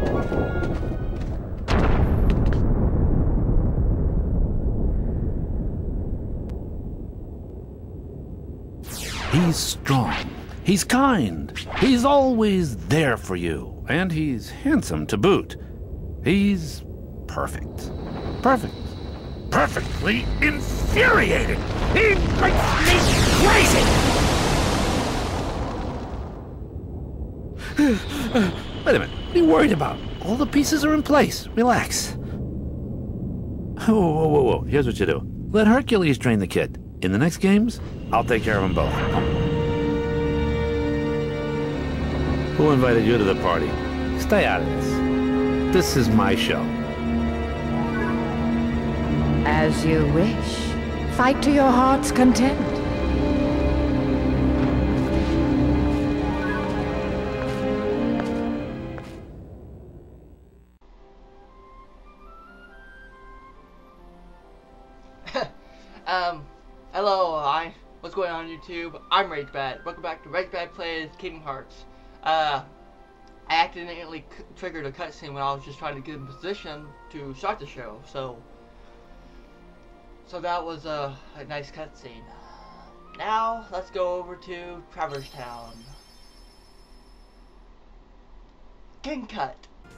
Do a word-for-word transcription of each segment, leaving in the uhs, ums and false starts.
He's strong. He's kind. He's always there for you. And he's handsome to boot. He's perfect. Perfect. Perfectly infuriating. He makes me crazy. Wait a minute. What are you worried about? All the pieces are in place. Relax. Whoa, whoa, whoa, whoa. Here's what you do. Let Hercules train the kid. In the next games, I'll take care of them both. Who invited you to the party? Stay out of this. This is my show. As you wish. Fight to your heart's content. um, hello, hi. What's going on YouTube? I'm RageBad. Welcome back to RageBad Plays Kingdom Hearts. Uh, I accidentally c triggered a cutscene when I was just trying to get in position to start the show, so... So that was a, a nice cutscene. Now, let's go over to Traverse Town. King Cut.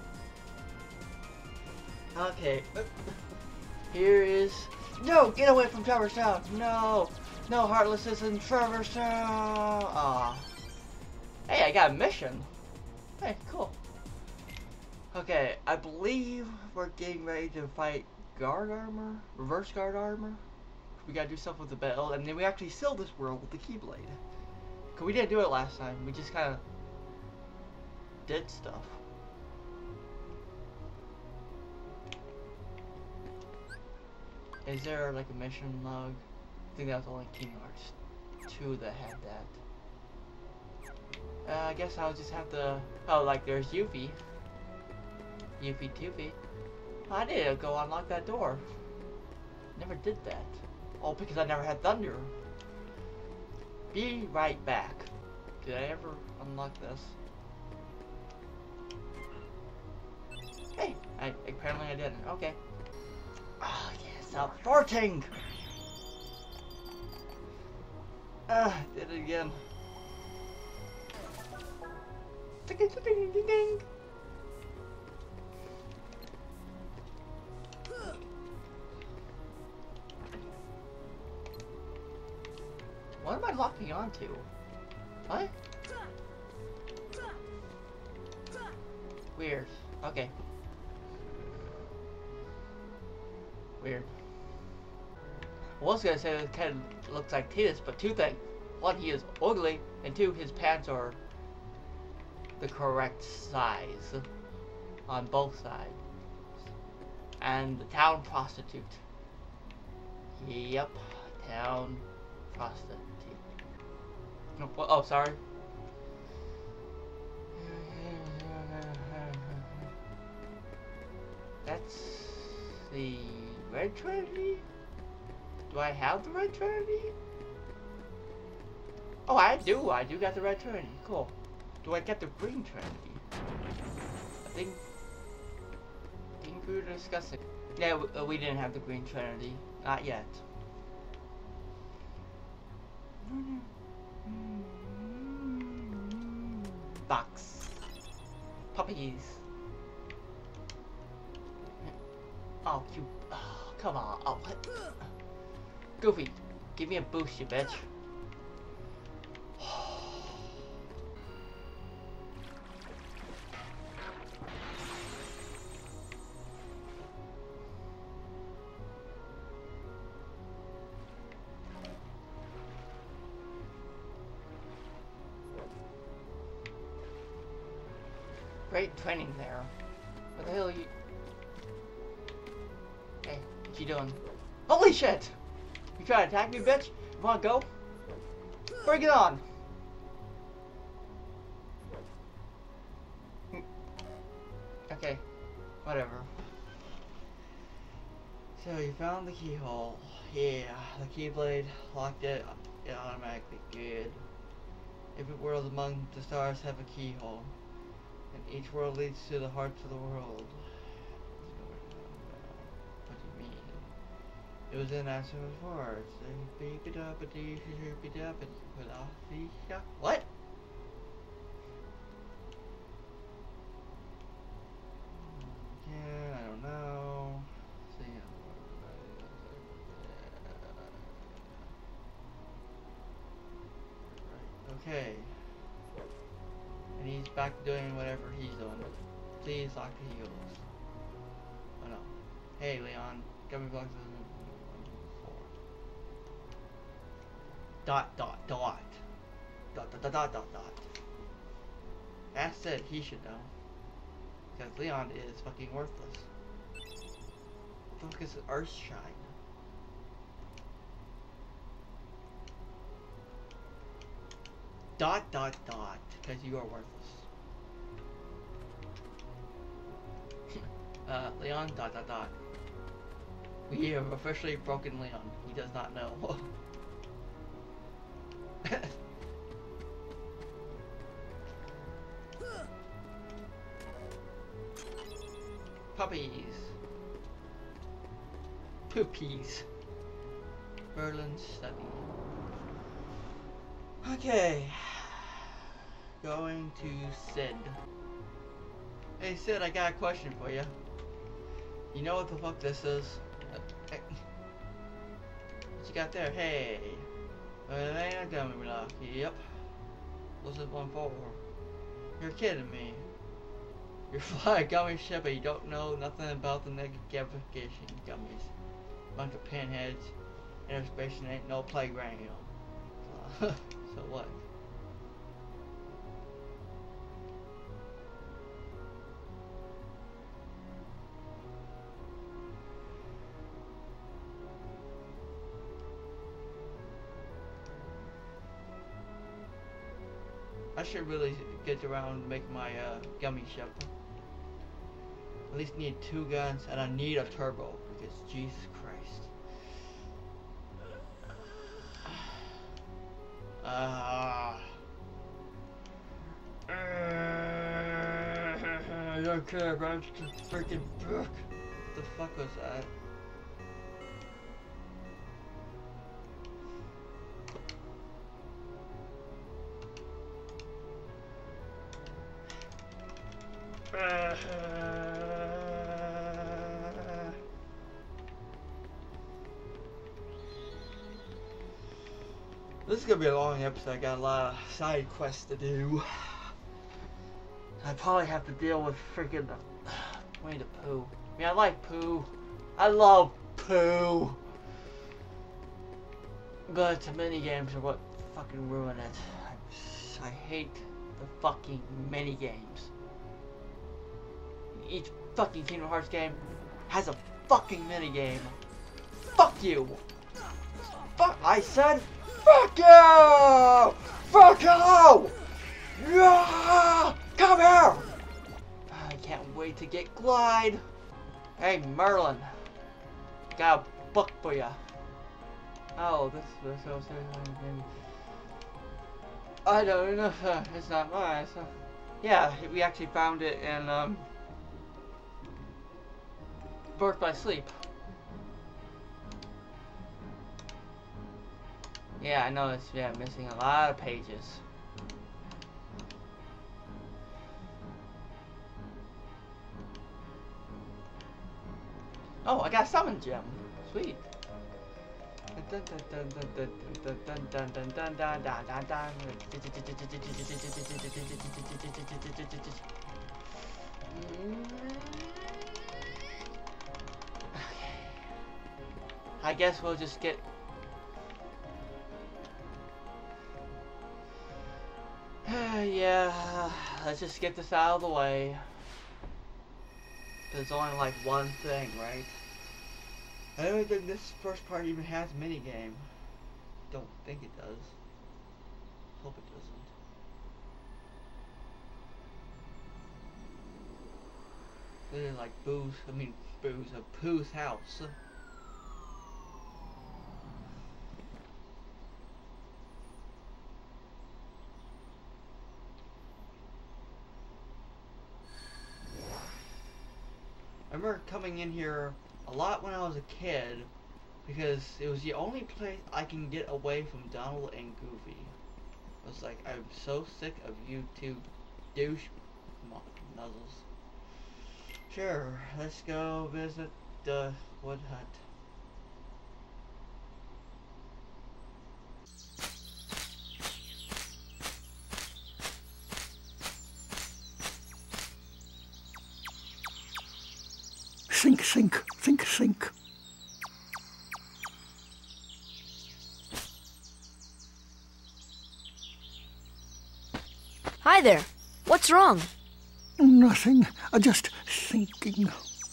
Okay. Here is... No! Get away from Traverse Town! No! No Heartless is in Traverse Town! Aw. Hey, I got a mission. Hey, cool. Okay, I believe we're getting ready to fight guard armor? Reverse guard armor? We gotta do stuff with the bell, and then we actually seal this world with the Keyblade. Cause we didn't do it last time, we just kinda did stuff. Is there like a mission log? I think that was only Kingdom Hearts two that had that. Uh, I guess I'll just have to... Oh, like there's Yuffie. Yuffie Tuffy. Oh, I need to go unlock that door. Never did that. Oh, because I never had Thunder. Be right back. Did I ever unlock this? Hey, I, apparently I didn't. Okay. Ah, oh, yes, out farting! Ah, did it again. Ding ding ding ding ding. What am I locking onto? What? Weird. Okay. Weird. I was gonna say it kind of looks like Tidus, but two things. One, he is ugly, and two, his pants are the correct size on both sides. And the town prostitute. Yep, town prostitute. Oh, oh, sorry. That's the Red Trinity? Do I have the Red Trinity? Oh, I do. I do got the Red Trinity. Cool. Do I get the Green Trinity? I think... I think we were discussing... Yeah, we, uh, we didn't have the Green Trinity. Not yet. Box. Puppies. Oh, you... Oh, come on. Oh, what? Goofy, give me a boost, you bitch. Great training there. What the hell are you... Hey, what you doing? Holy shit! You trying to attack me, bitch? You wanna go? Bring it on! Okay, whatever. So you found the keyhole. Yeah, the keyblade locked it. It automatically good. Every world among the stars have a keyhole. And each world leads to the hearts of the world. What do you mean? It was in Answer Words. What? Yeah, I don't know. See, okay. And he's back doing whatever he's doing. Please lock the heels. Oh no. Hey Leon, gummy blocks. Dot dot dot. Dot dot dot dot dot dot. That said, he should know. Because Leon is fucking worthless. What the fuck is Earthshine? Dot dot dot. Because you are worthless. uh, Leon dot dot dot. We have officially broken Leon. He does not know. Puppies. Poopies. Merlin Stubby. Okay. Going to Sid. Hey Sid, I got a question for you. You know what the fuck this is? Uh, hey. What you got there? Hey. Well, ain't a gummy block. Yep. What's this one for? You're kidding me. You fly a gummy ship and you don't know nothing about the negatification gummies. Bunch of pinheads. Inner space ain't no playground. So, so what? I should really get around to make my uh, gummy ship. At least need two guns and I need a turbo because Jesus Christ. Ah. Uh, I don't care about the freaking book. What the fuck was that? Uh, this is gonna be a long episode. I got a lot of side quests to do. I probably have to deal with freaking uh, Winnie the Pooh. I mean, I like Pooh. I love Pooh. But the mini games are what fucking ruin it. I, I hate the fucking mini games. Each fucking Kingdom Hearts game has a fucking mini game. Fuck you. Fuck. I said, fuck you. Fuck you. Yeah. Come here. I can't wait to get Glide. Hey Merlin, got a book for ya. Oh, this this was. I don't know. It's not mine. So. Yeah, we actually found it in um. Birth by Sleep. Yeah, I know it's yeah missing a lot of pages. Oh, I got a summon gem. Sweet. I guess we'll just get yeah, let's just get this out of the way. There's only like one thing, right? I don't think this first part even has a minigame. Don't think it does. Hope it doesn't. This is like Boo's, I mean Boo's, a Pooh's house. I remember coming in here a lot when I was a kid because it was the only place I can get away from Donald and Goofy. I was like, I'm so sick of you two douche nuzzles. Sure, let's go visit the wood hut. Think, think, think, think. Hi there. What's wrong? Nothing. Uh, just thinking.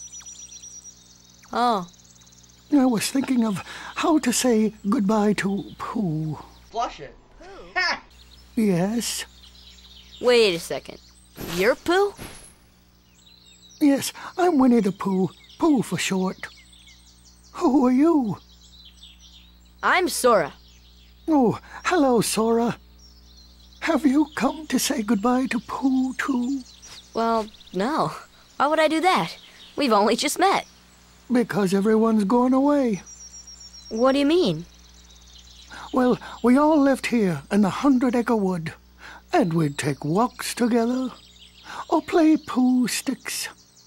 Oh. I was thinking of how to say goodbye to Pooh. Flush it. Ha! Yes? Wait a second. You're Pooh? Yes, I'm Winnie the Pooh. Pooh for short. Who are you? I'm Sora. Oh, hello, Sora. Have you come to say goodbye to Pooh, too? Well, no. Why would I do that? We've only just met. Because everyone's gone away. What do you mean? Well, we all lived here in the Hundred Acre Wood, and we'd take walks together, or play Pooh sticks.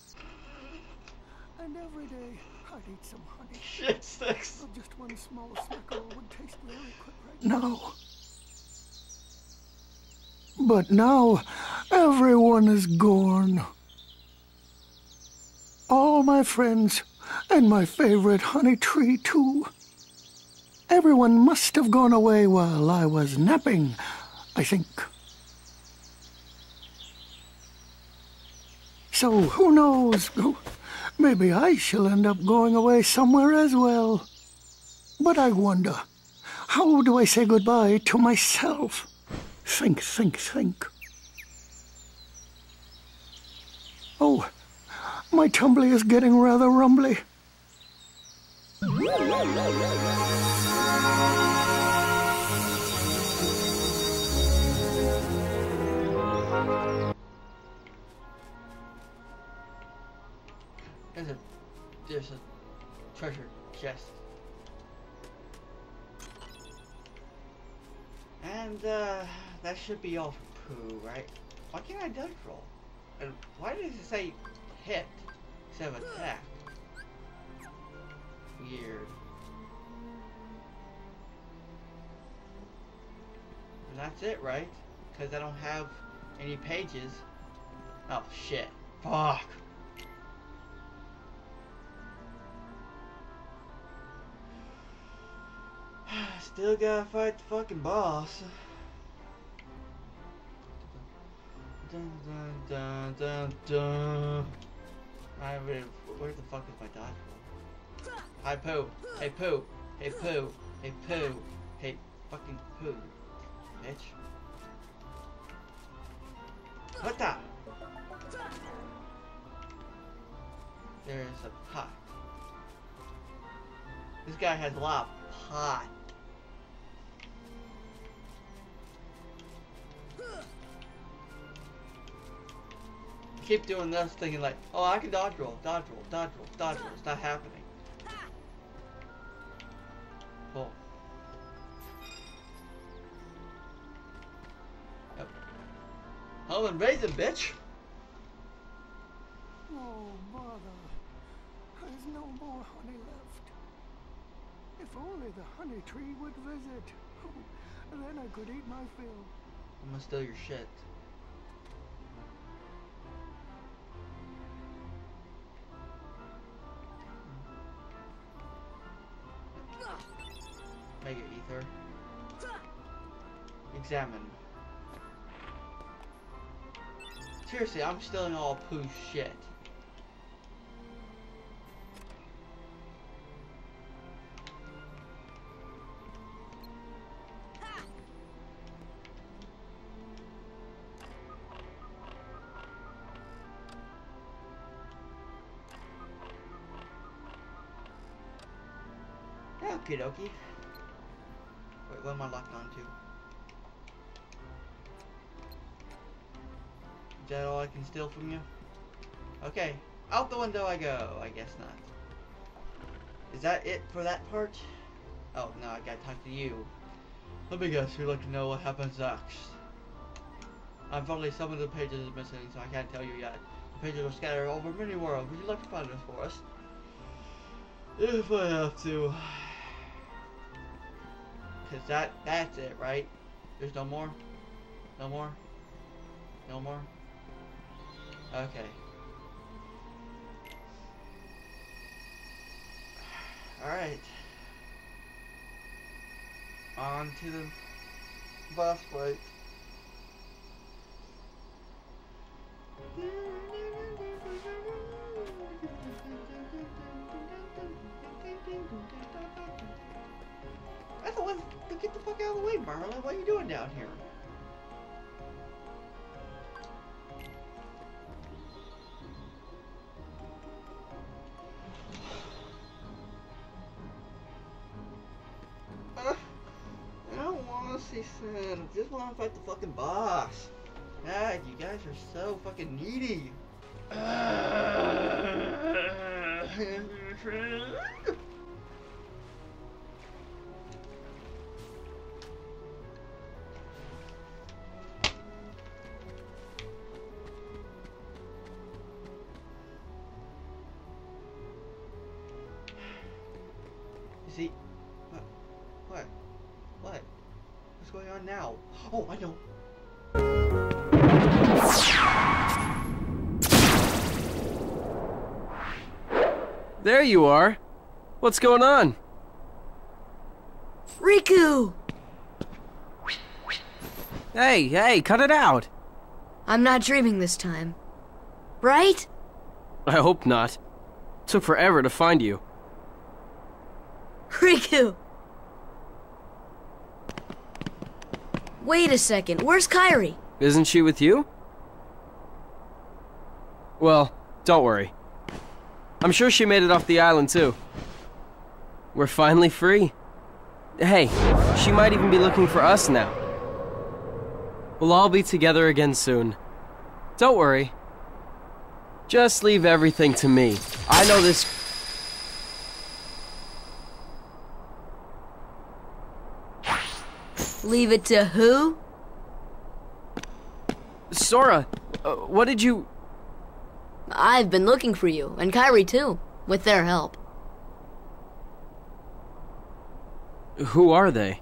And every day, I'd eat some honey. Shit sticks. But just one small smackle would taste very quick right now. But now, everyone is gone. All my friends, and my favorite honey tree, too. Everyone must have gone away while I was napping, I think. So, who knows? Maybe I shall end up going away somewhere as well. But I wonder, how do I say goodbye to myself? Think, think, think. Oh, my tumbly is getting rather rumbly. There's a, there's a treasure chest. And, uh, that should be all for Pooh, right? Why can't I dodge roll? And why does it say hit instead of attack? Weird. And that's it, right? Because I don't have any pages. Oh, shit. Fuck. Still gotta fight the fucking boss. Dun, dun, dun, dun, dun. I really, where the fuck is my dodgeball? Hi Pooh. Hey Pooh. Hey Pooh. Hey Pooh. Hey fucking Pooh. Bitch. What the? There's a pot. This guy has a lot of pot. Keep doing this, thinking like, oh, I can dodge roll, dodge roll, dodge roll, dodge roll. It's not happening. Cool. Yep. Home and raising, bitch. Oh, bother. There's no more honey left. If only the honey tree would visit. Then I could eat my fill. I'm gonna steal your shit. Mega Ether. Examine. Seriously, I'm stealing all Pooh's shit. Okie dokie. Wait, what am I locked on to? Is that all I can steal from you? Okay. Out the window I go. I guess not. Is that it for that part? Oh, no, I gotta talk to you. Let me guess, you'd like to know what happens next. Unfortunately, some of the pages is missing, so I can't tell you yet. The pages are scattered over many worlds. Would you like to find this for us? If I have to. Cause that, that's it, right? There's no more? No more? No more? Okay. Alright. On to the boss fight. I thought, well, get the fuck out of the way, Marlon. What are you doing down here? Uh, I don't want to see Sin. I just want to fight the fucking boss. God, you guys are so fucking needy. You see, what, what, what, what's going on now? Oh, I know. There you are. What's going on? Riku! Hey, hey, cut it out. I'm not dreaming this time. Right? I hope not. Took forever to find you. Riku! Wait a second, where's Kairi? Isn't she with you? Well, don't worry. I'm sure she made it off the island too. We're finally free. Hey, she might even be looking for us now. We'll all be together again soon. Don't worry. Just leave everything to me. I know this... Leave it to who? Sora, uh, what did you... I've been looking for you, and Kairi too, with their help. Who are they?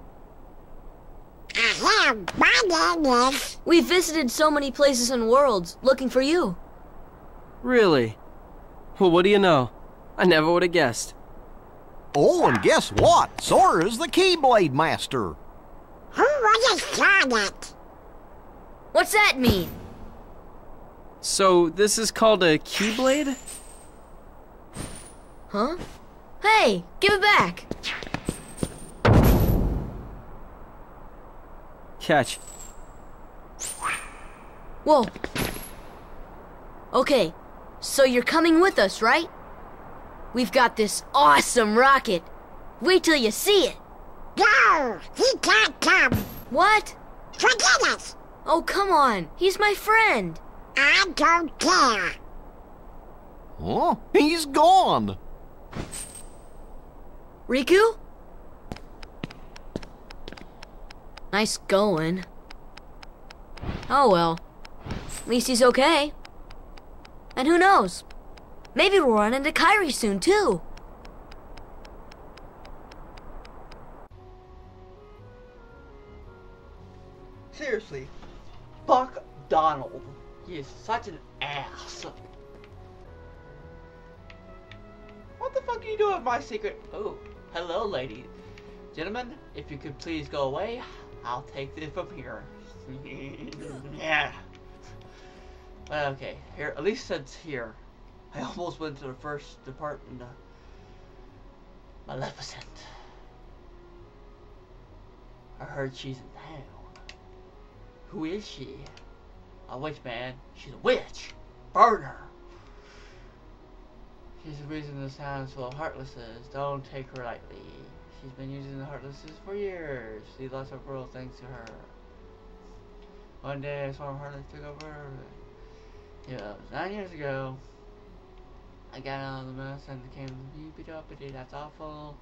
We've visited so many places and worlds, looking for you. Really? Well, what do you know? I never would have guessed. Oh, and guess what? Sora's the Keyblade Master. Who was it? What's that mean? So, this is called a Keyblade? Huh? Hey, give it back! Catch. Whoa. Okay, so you're coming with us, right? We've got this awesome rocket. Wait till you see it. No, he can't come. What? Forget it. Oh, come on. He's my friend. I don't care. Huh? He's gone. Riku? Nice going. Oh well. At least he's okay. And who knows? Maybe we'll run into Kairi soon, too. Seriously, fuck Donald. He is such an ass. What the fuck are you doing with my secret? Oh, hello, lady. Gentlemen, if you could please go away, I'll take this from here. Yeah. Well, okay, here, at least since here. I almost went to the first department. Uh, Maleficent. I heard she's in town. Who is she? A witch, man. She's a witch. Burn her. She's the reason this town is full of heartlesses. Don't take her lightly. She's been using the heartlesses for years. She lost her world thanks to her. One day, a swarm of heartless took over. Yeah, it was nine years ago. I got out of the mess and came beep it up it. That's awful.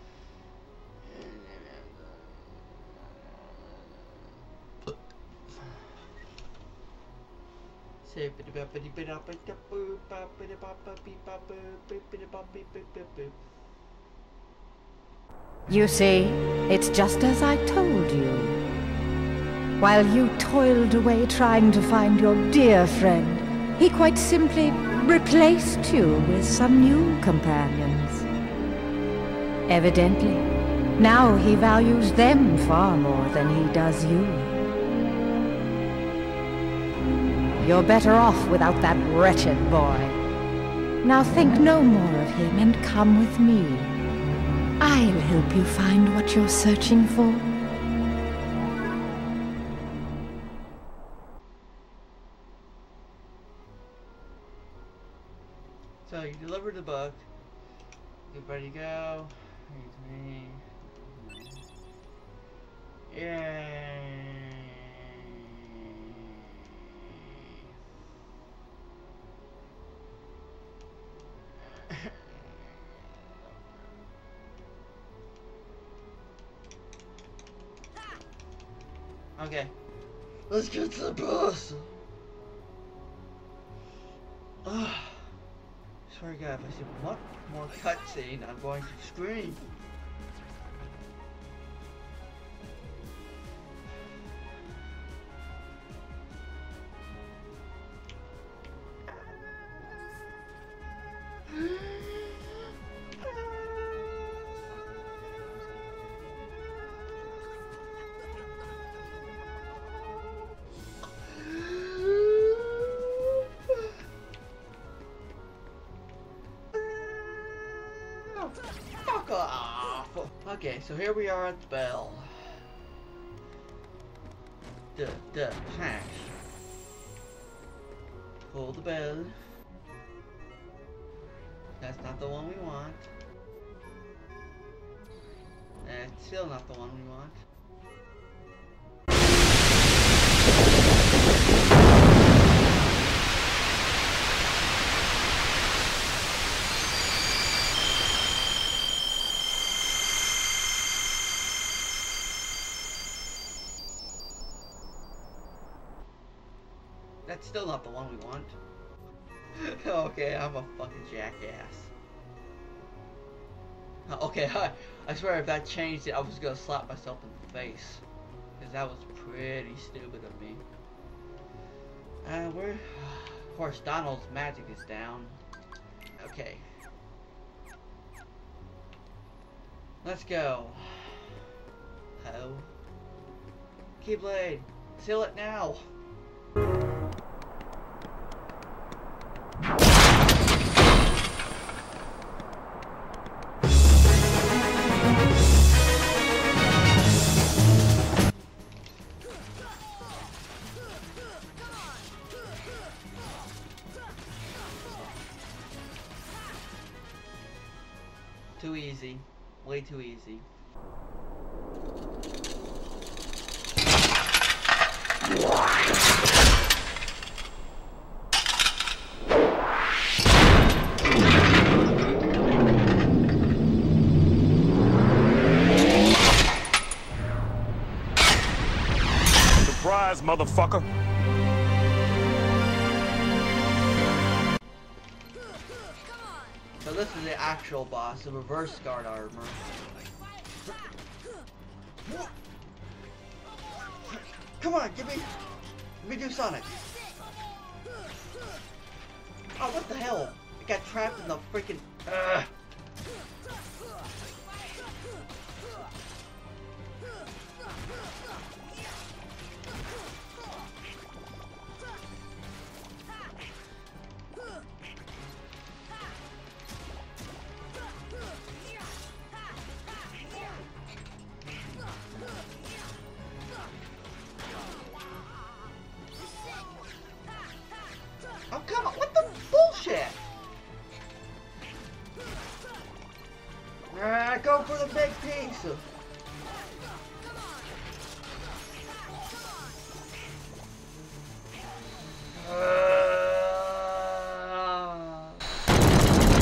You see, it's just as I told you. While you toiled away trying to find your dear friend, he quite simply replaced you with some new companions. Evidently, now he values them far more than he does you. You're better off without that wretched boy. Now think no more of him and come with me. I'll help you find what you're searching for. So you delivered the book. Get ready to go. Me. Yay. Okay, let's get to the boss. Ugh. Swear to God, if I see one more cutscene, I'm going to scream. Fuck off! Okay, so here we are at the bell. Duh, duh, hash. Pull the bell. That's not the one we want. That's still not the one we want. That's still not the one we want. Okay, I'm a fucking jackass. Okay, I, I swear if that changed it, I was gonna slap myself in the face. Because that was pretty stupid of me. Uh, where? Of course, Donald's magic is down. Okay. Let's go. Oh. Keyblade, seal it now. Too easy. Way too easy. Surprise, motherfucker! So this is the actual boss, the reverse guard armor. Come on, give me, let me do Sonic. Oh, what the hell? I got trapped in the freaking. Uh. Oh, come on, what the bullshit? Ah, go for the big piece. Uh...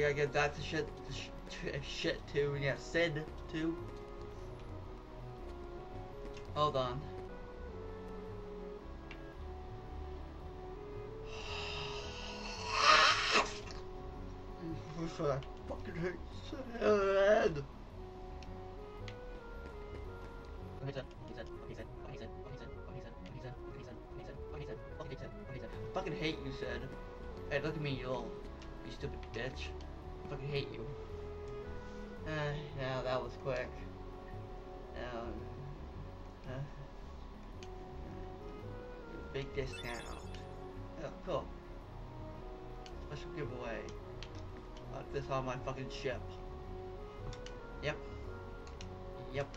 gotta get back to shit, sh shit too. Yeah, Sid too. Hold on. What's that? I fucking hate Sid. Fucking hate you, Sid. Hey, look at me, you little, you stupid bitch. Fucking hate you. Uh, now that was quick. Now, uh, big discount. Oh, cool. Special giveaway. Like this on my fucking ship. Yep. Yep.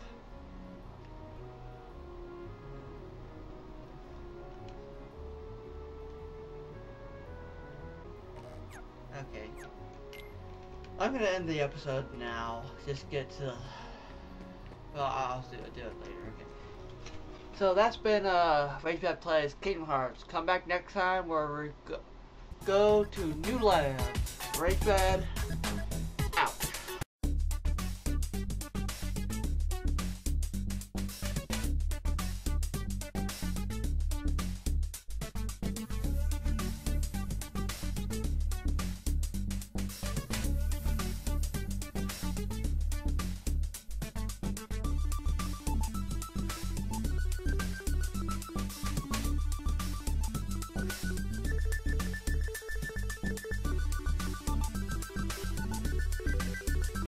Okay. I'm gonna end the episode now. Just get to. Well, I'll do it, do it later. Okay. So that's been uh, RageBad Plays Kingdom Hearts. Come back next time where we go, go to new lands. RageBad